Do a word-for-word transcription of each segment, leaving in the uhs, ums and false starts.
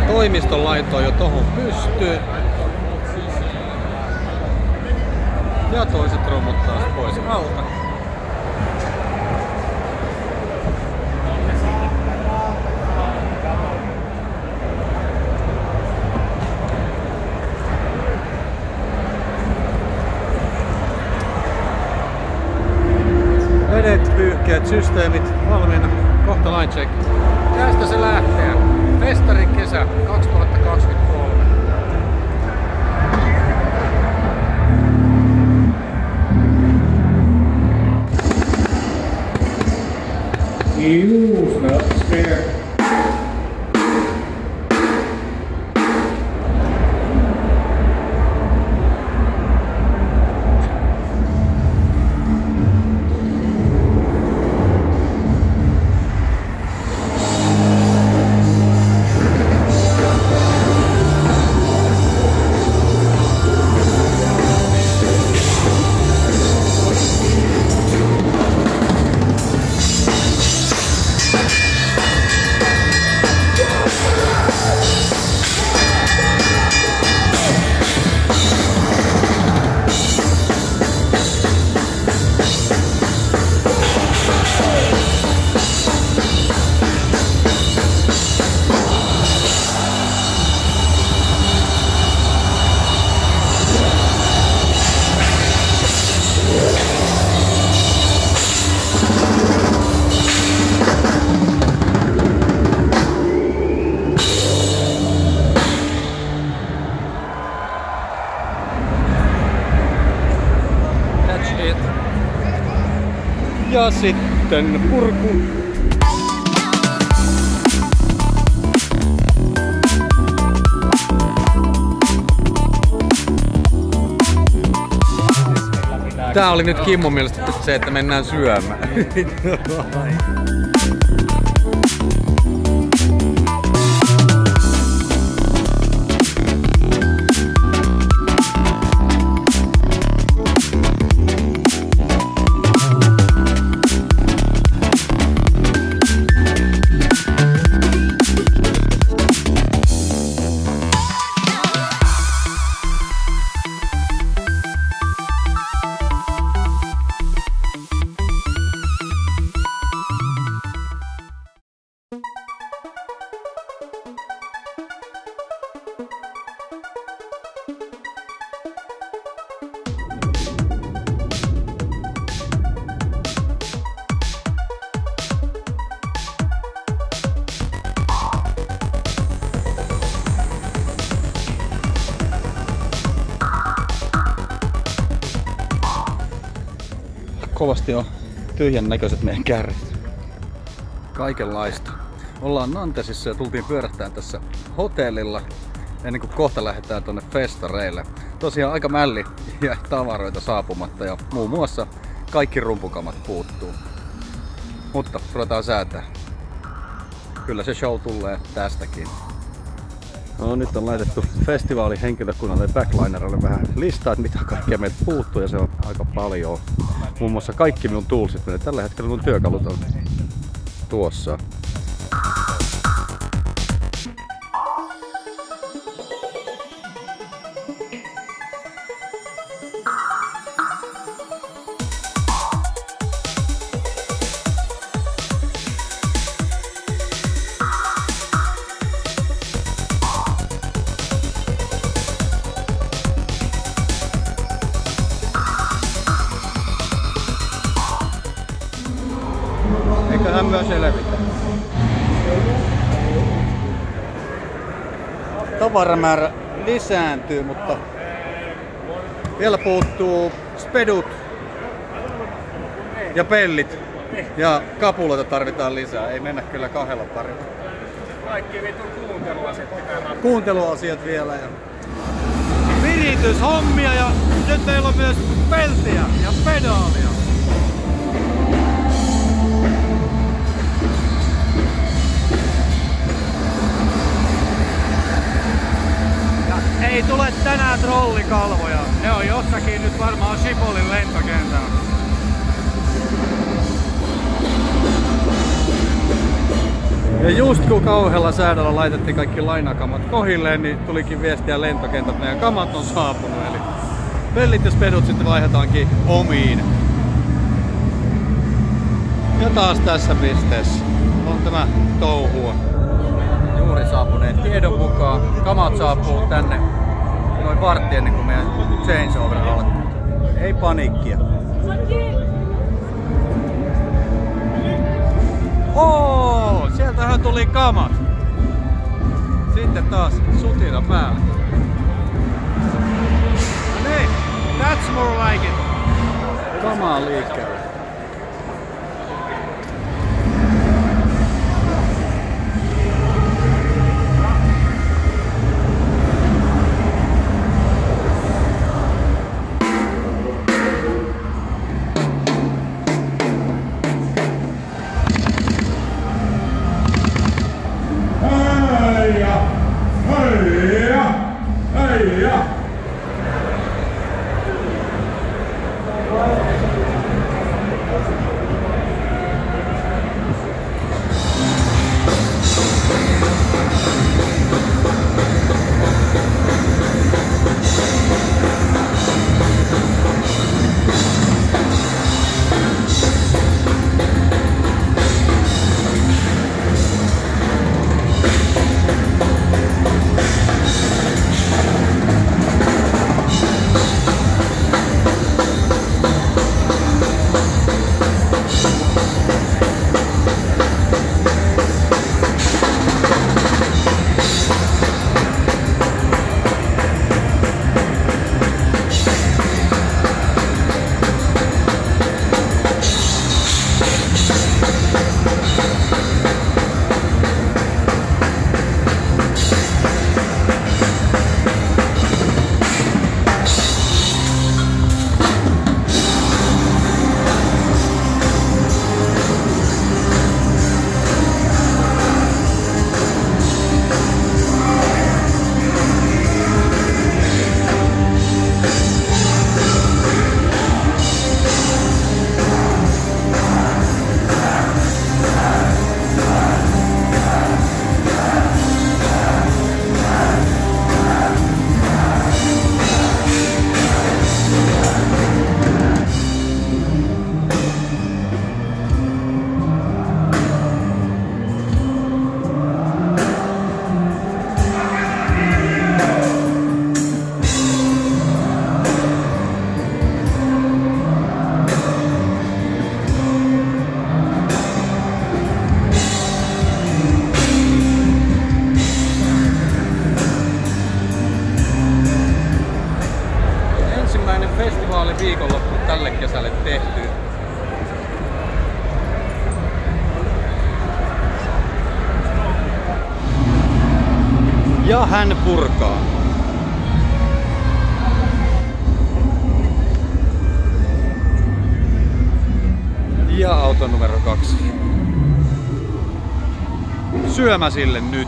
Toimiston laitoin jo tohon pystyyn. Ja toiset rummut taas pois alta. Vedet, pyyhkeet, systeemit valmiina. Kohta line check. Tästä se lähtee. Festarin kesä kaksituhattakaksikymmentäkolme. You smell spare. Ja sitten purku. Tää oli nyt Kimmon mielestä se, että mennään syömään. Kovasti on tyhjän näköiset meidän kärrit. Kaikenlaista. Ollaan Nantesissa ja tultiin pyörähtään tässä hotellilla ennen kuin kohta lähdetään tonne festareille. Tosiaan aika mälli ja tavaroita saapumatta ja muun muassa kaikki rumpukamat puuttuu. Mutta ruvetaan säätää. Kyllä se show tulee tästäkin. No, nyt on laitettu festivaalihenkilökunnalle ja backlinerille vähän listaa, että mitä kaikkea meiltä puuttuu, ja se on aika paljon. Muun muassa kaikki minun toolsit menee. Tällä hetkellä mun työkalut on tuossa. Eiköhän myös selvitä. Tavaramäärä lisääntyy, mutta vielä puuttuu spedut ja pellit. Ja kapuloita tarvitaan lisää. Ei mennä kyllä kahdella parilla. Kaikki vitun kuunteluasiat pitää napata. Kuunteluasiat vielä ja virityshommia, ja nyt meillä on myös peltiä ja pedaalia. Ja ei tule tänään trollikalvoja. Ne on jossakin nyt varmaan Schipolin lentokentällä. Ja just kun kauhealla säädöllä laitettiin kaikki lainakamat kohilleen, niin tulikin viestiä lentokentältä, että meidän kamat on saapunut. Eli pellit ja spedut sitten vaihdetaankin omiin. Ja taas tässä pisteessä on tämä touhua. Juuri saapuneen tiedon mukaan. Kamat saapuu tänne noin vartti ennen kuin meidän changeover alkaa. Ei paniikkia. Oo, sieltähän tuli kamat. Sitten taas sutina päälle. No niin, that's more like it. Kamaa liikkeelle. Viikonloppu tälle kesälle tehty. Ja hän purkaa. Ja auto numero kaksi. Syömä sille nyt.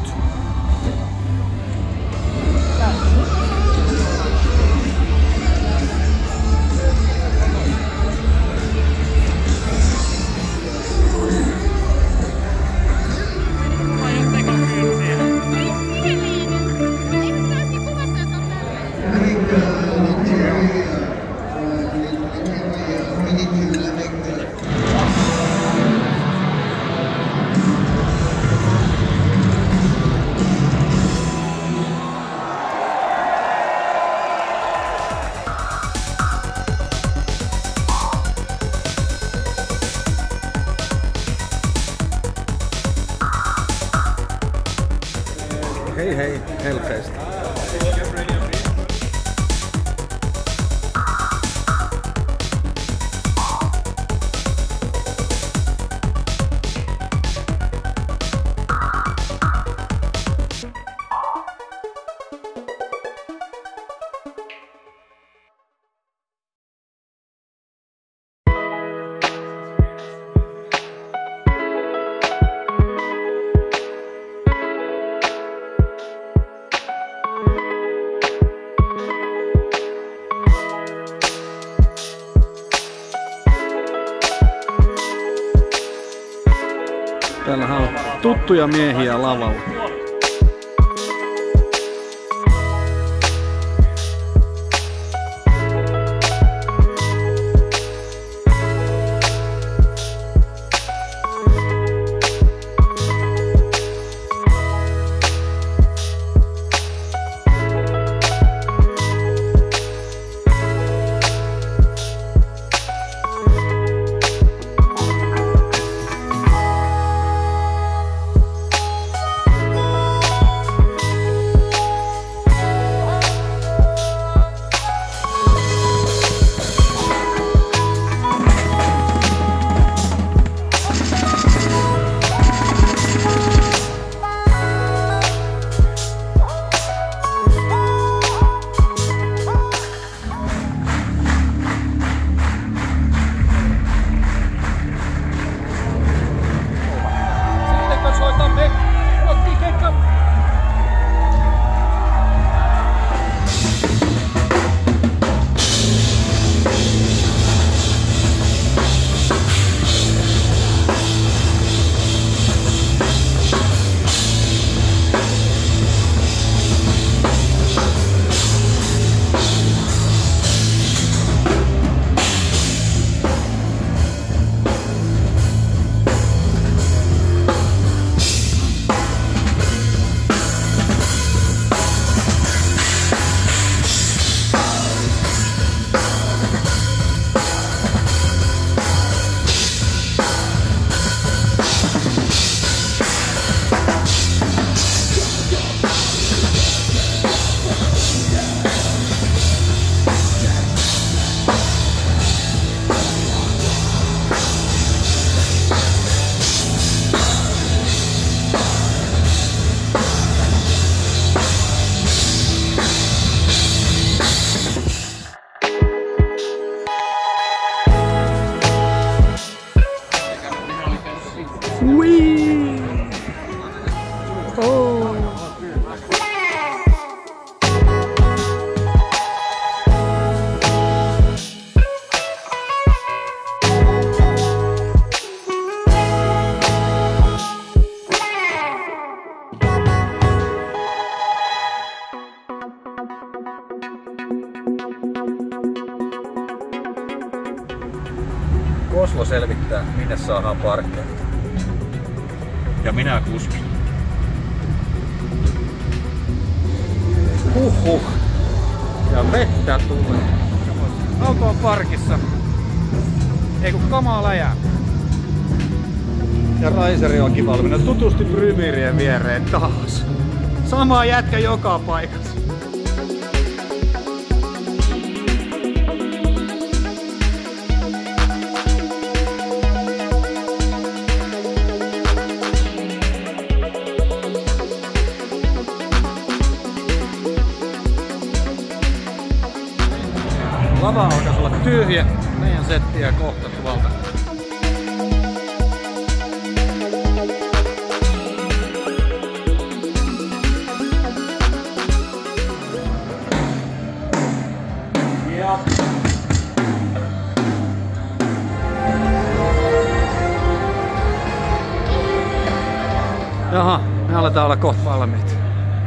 Hei hei, Hellfest. tuttuja miehiä lavalla. Whee! Oh! Oslo selvittää, minne saadaan parkkeja. Ja minä kuskin. Huhhuh. Ja vettä tulee. Auto on parkissa. Ei kun kamaa läjää. Ja Raiseri onkin valmiina. Tutusti Brymirien viereen taas. Sama jätkä joka paikassa. Lava alkaa olla tyhjä. Meidän settiä kohta tuolta. Jaha, me aletaan olla kohta valmiit.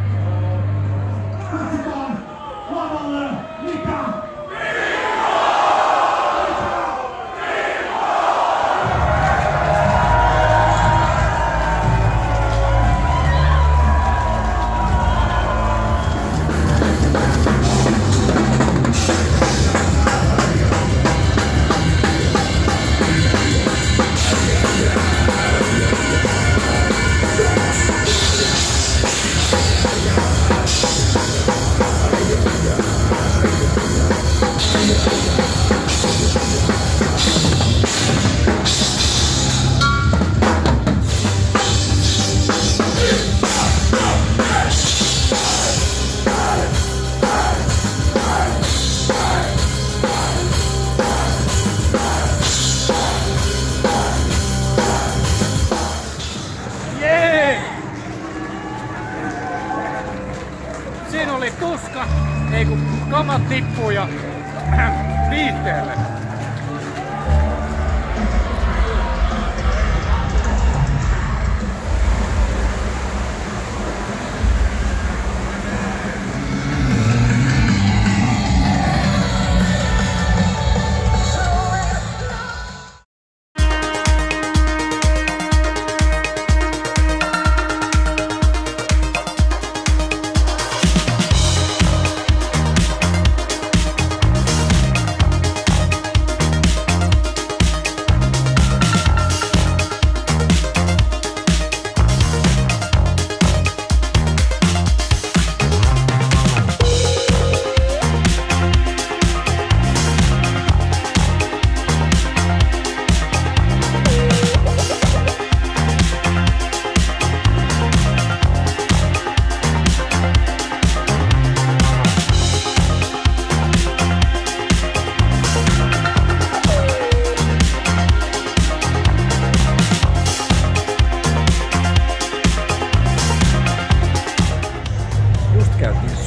Siinä oli tuska, ei kun kamat tippuu ja viihteelle.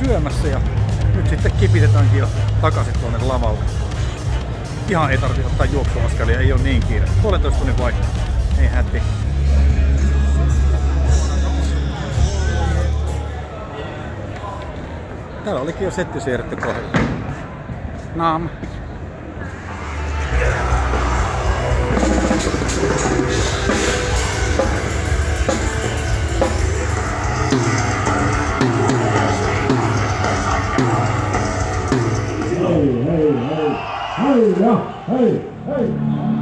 syömässä ja nyt sitten kipitetäänkin jo takaisin tuonne lavalle. Ihan ei tarvitse ottaa juoksuaskelia, ei oo niin kiire. Puolentoista tunnin vaihto, ei häti. Täällä olikin jo setti siirretty kohdalla. Naam. Hei, hei, hei. Hei, ja, hei, hei.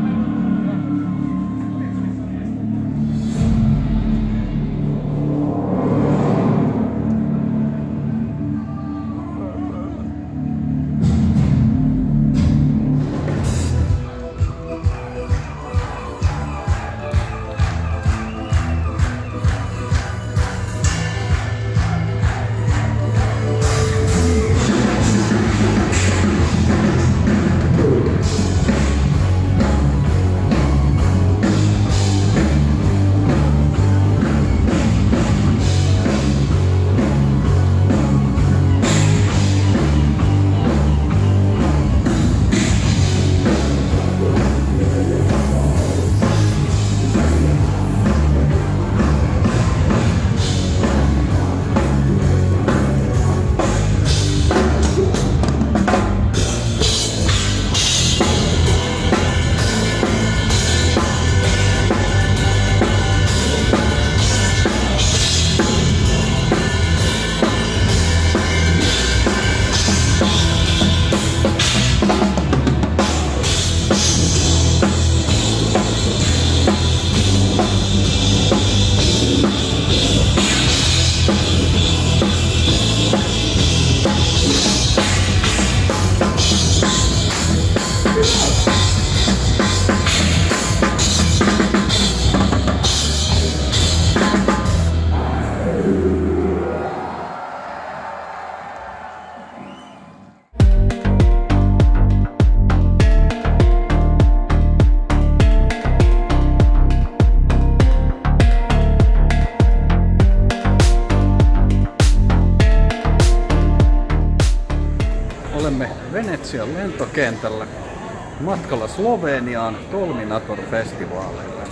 Venetsian lentokentällä matkalla Sloveniaan Tolminator-festivaaleille.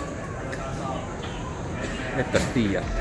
Että tiedätte.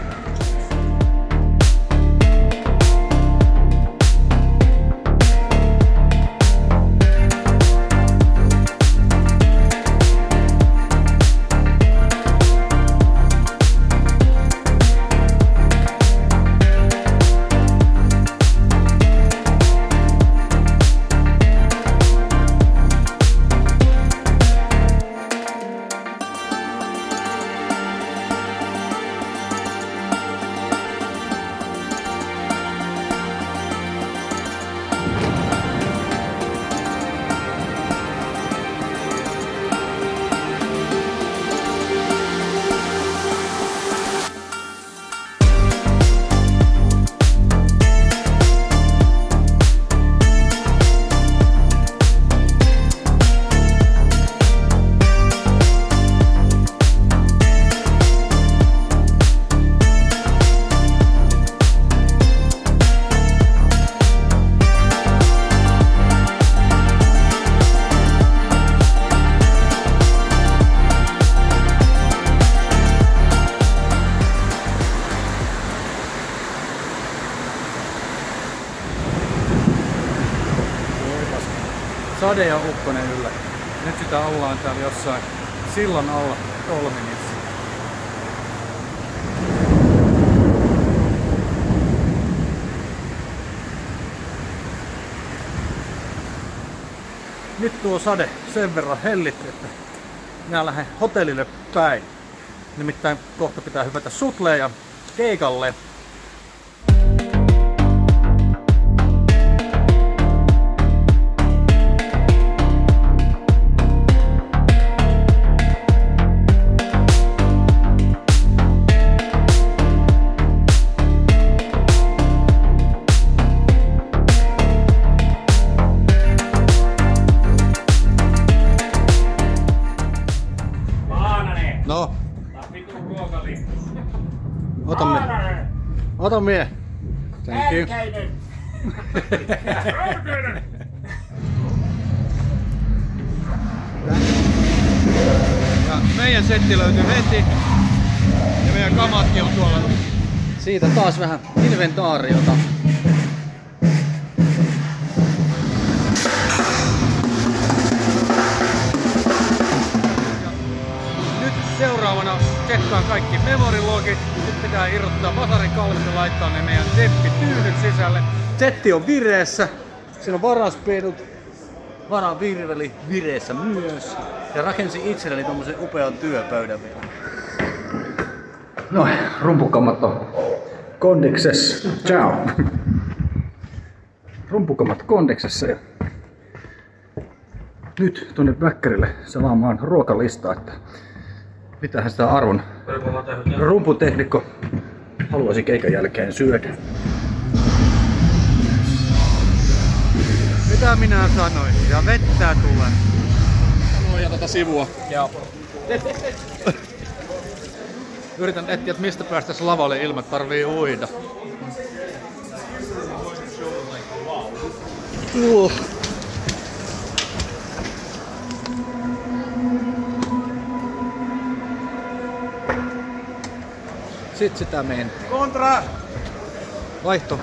Sade ja ukkonen yllä. Nyt sitä ollaan täällä jossain sillan alla Tolminissa. Nyt tuo sade sen verran hellitti, että minä lähden hotellille päin. Nimittäin kohta pitää hypätä Sutleen ja keikalle. No. Ota mie. Ota mie. Thank you. Ja meidän setti löytyy heti. Ja meidän kamatkin on tuolla. Siitä taas vähän inventaariota. Nyt seuraavana tsekkaan kaikki memorilogit. Nyt pitää irrottaa vasarin kalvot ja laittaa ne meidän deppityynyt sisälle. Setti on vireessä. Siinä on varaspedut. Varavirveli vireessä myös. Ja rakensin itselleni tommosen upean työpöydän vielä. No, rumpukammat on kondiksessa. Ciao! Rumpukammat kondiksessa. Ja nyt tuonne väkkärille salaamaan ruokalistaa, että mitähän sitä arvon rumputeknikko haluaisi keikan jälkeen syödä. Mitä minä sanoin? Ja vettä tulee. Ja tätä sivua. Joo. Yritän etsiä, että mistä päästäis lavalle ilman, että tarvii uida. Uh. Sit sitä meni. Kontra! Vaihto.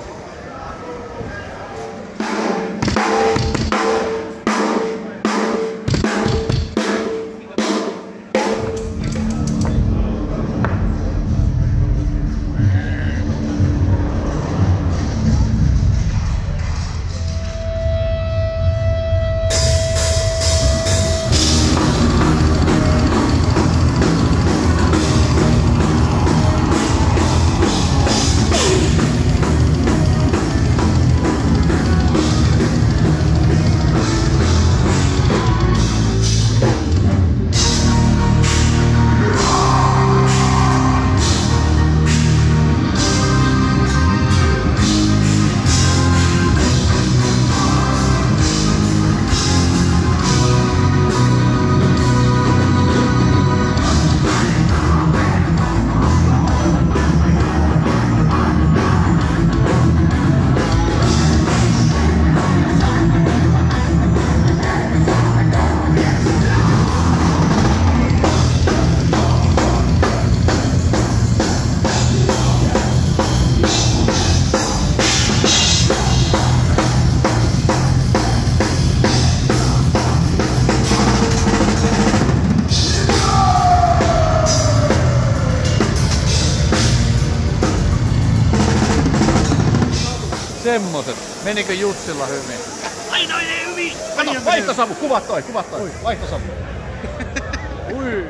Semmoset. Menikö Jussilla hyvin? Aina ei hyvin! Kato, vaihtosavu! Kuvat toi, kuvat toi! Vaihtosavu! Ui!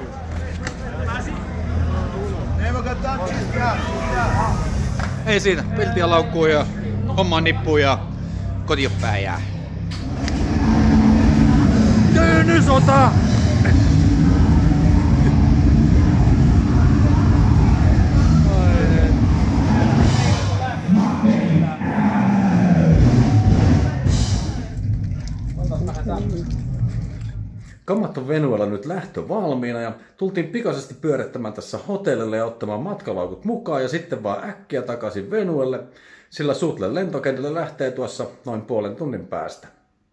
Ei siinä. Peltiä laukkuu ja hommaan nippuu ja kotiin päin jää. Tyynysota! Kammat on Venuella nyt lähtö valmiina ja tultiin pikaisesti pyörittämään tässä hotellille ja ottamaan matkalaukut mukaan ja sitten vaan äkkiä takaisin Venuelle, sillä Sutlen lentokentälle lähtee tuossa noin puolen tunnin päästä.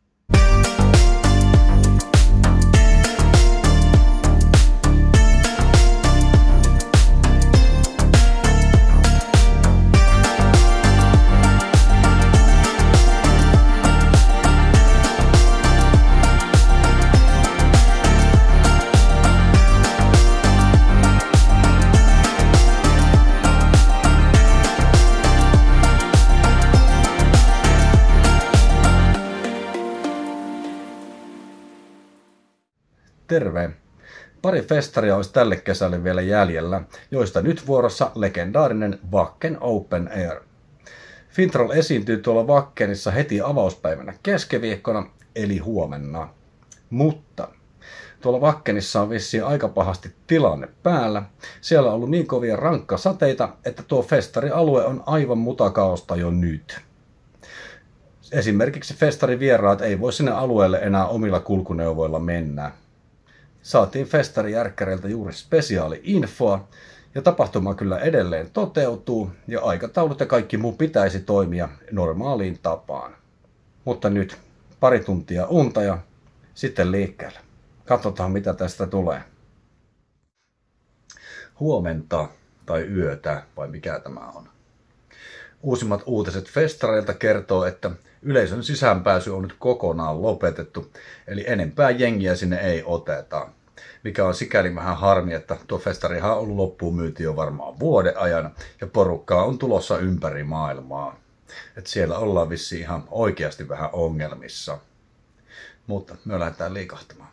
Terve! Pari festaria olisi tälle kesälle vielä jäljellä, joista nyt vuorossa legendaarinen Wacken Open Air. Fintroll esiintyy tuolla Wackenissa heti avauspäivänä keskiviikkona, eli huomenna. Mutta tuolla Wackenissa on vissiin aika pahasti tilanne päällä. Siellä on ollut niin kovia rankkasateita, että tuo festarialue on aivan mutakaosta jo nyt. Esimerkiksi festarivieraat ei voi sinne alueelle enää omilla kulkuneuvoilla mennä. Saatiin festarijärkkäreiltä juuri spesiaali-infoa, Ja tapahtuma kyllä edelleen toteutuu ja aikataulut ja kaikki muu pitäisi toimia normaaliin tapaan. Mutta nyt pari tuntia unta ja sitten liikkeelle. Katsotaan mitä tästä tulee. Huomenta tai yötä vai mikä tämä on. Uusimmat uutiset festareilta kertoo, että yleisön sisäänpääsy on nyt kokonaan lopetettu, eli enempää jengiä sinne ei oteta. Mikä on sikäli vähän harmi, että tuo festarihan on ollut loppuun myyty jo varmaan vuoden ajan ja porukkaa on tulossa ympäri maailmaa. Et siellä ollaan vissiin ihan oikeasti vähän ongelmissa. Mutta me lähdetään liikahtamaan.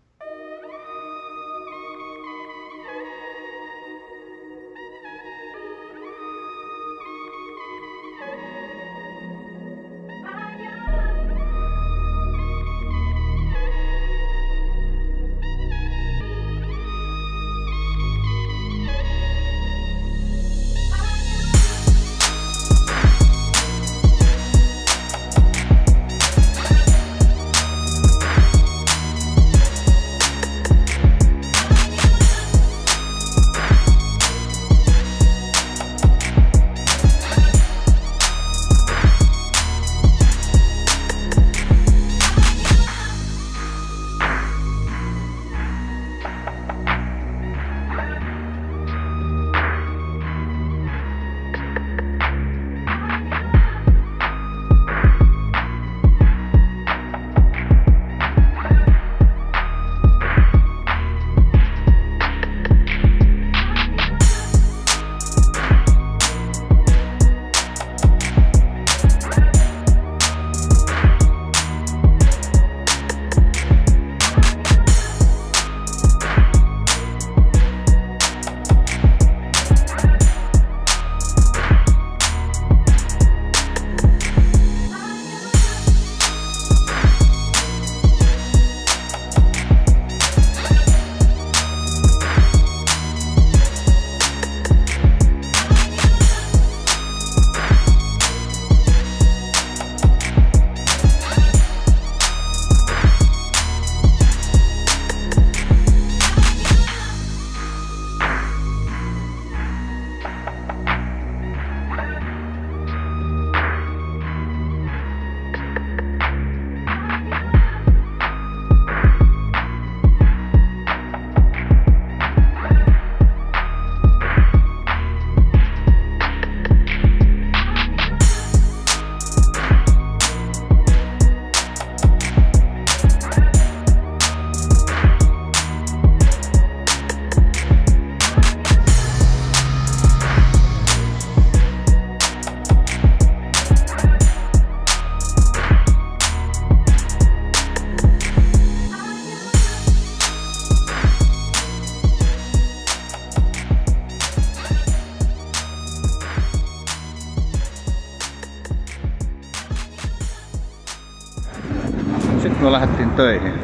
Sitten me lähdettiin töihin.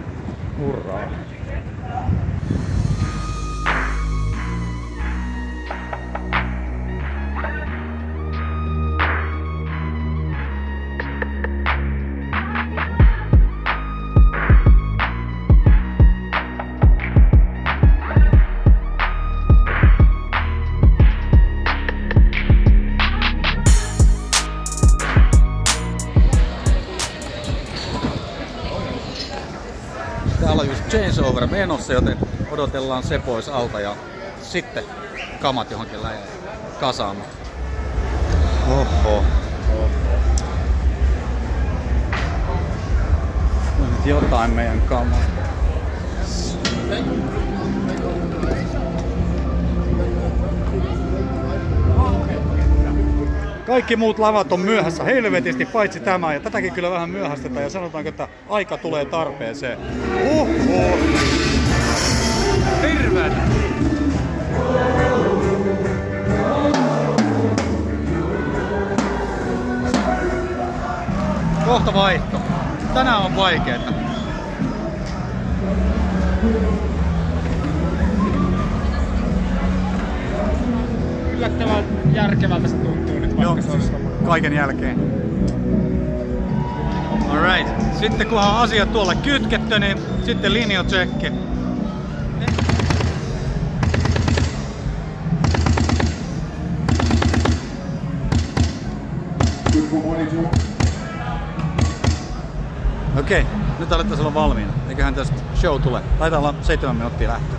Hurraa! Täällä on just changeover menossa, joten odotellaan se pois alta ja sitten kamat johonkin läjään kasaamaan. Oho. On nyt jotain meidän kamaa. Kaikki muut lavat on myöhässä helvetisti, paitsi tämä, ja tätäkin kyllä vähän myöhästetään, ja sanotaanko, että aika tulee tarpeeseen. Oho! Hirveetä! Kohta vaihto. Tänään on vaikeeta. Yllättävän järkevältä se tuntuu nyt, vaikka se olisi kaiken jälkeen. Alright. Sitten kunhan on asiat tuolla kytketty, niin sitten linjatsekki. Okei, okay, nyt alettaisiin olla valmiina. Eiköhän tästä show tule. Taitaa olla seitsemän minuuttia lähtöä.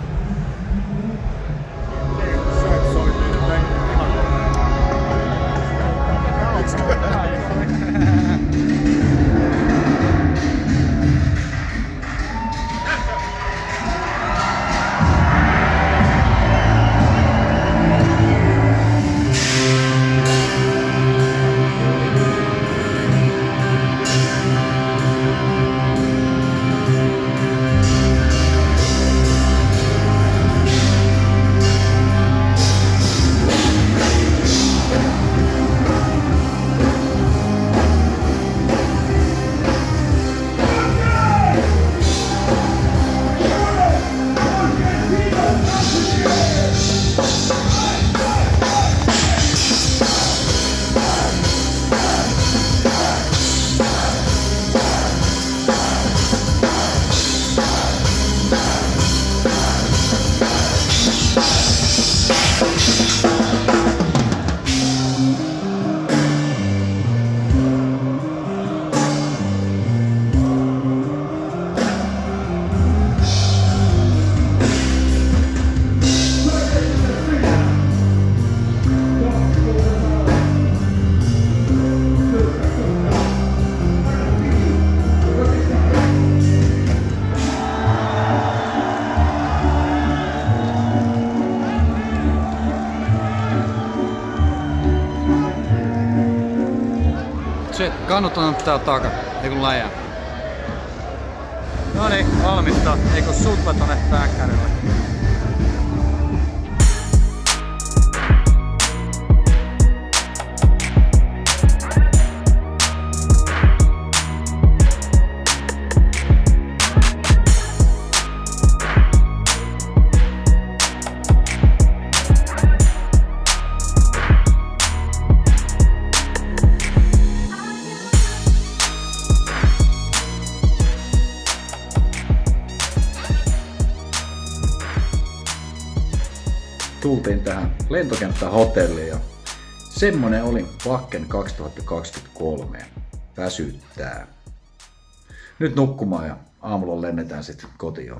Se kannut on tää takaa, ei kun läjää. No niin, valmista. Eikö sutpa tonne päkkärille? Tultiin tähän lentokenttähotelliin ja semmonen oli Wacken kaksituhattakaksikymmentäkolme. Väsyttää. Nyt nukkumaan ja aamulla lennetään sitten kotiin.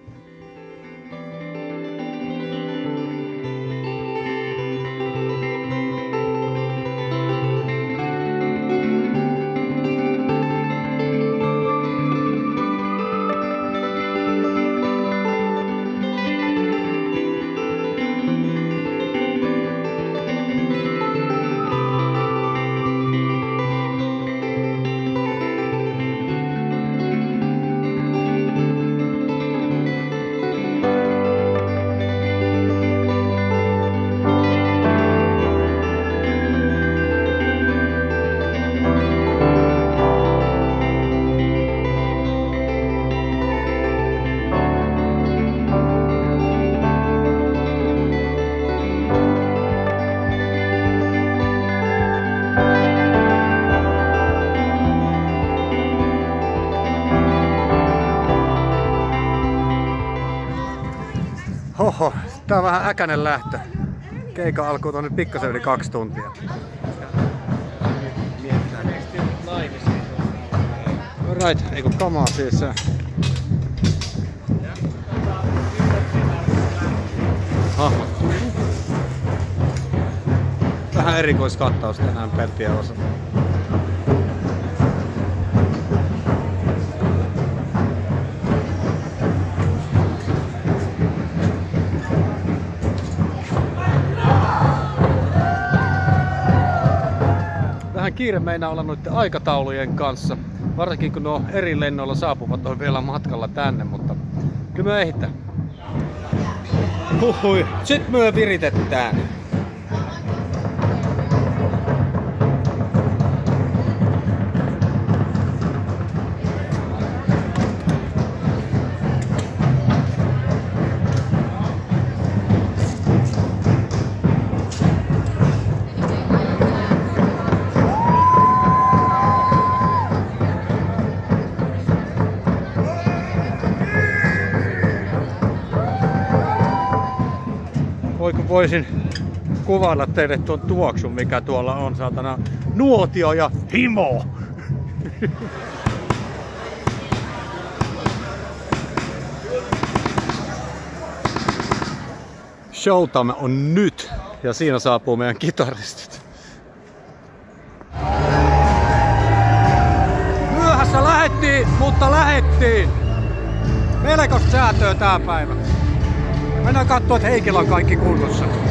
Hoho, tää on vähän äkänen lähtö. Keika alkoi tuonne pikkasen yli kaksi tuntia. Right, eiku kamaa siis. Hahmot. Vähän erikoiskattaus tänään Perttien osalta. Kiire meinaa olla noiden aikataulujen kanssa, varsinkin kun nuo eri lennoilla saapuvat on vielä matkalla tänne, mutta kyllä me ehditään. Huhhui, sit myö viritetään. Voisin kuvailla teille tuon tuoksun, mikä tuolla on, saatana nuotio ja himo. Showtime on nyt ja siinä saapuu meidän kitaristit. Myöhässä lähettiin, mutta lähettiin. Melkoista säätöä tää päivä. Mennään katsoa, että Heikillä on kaikki kunnossa.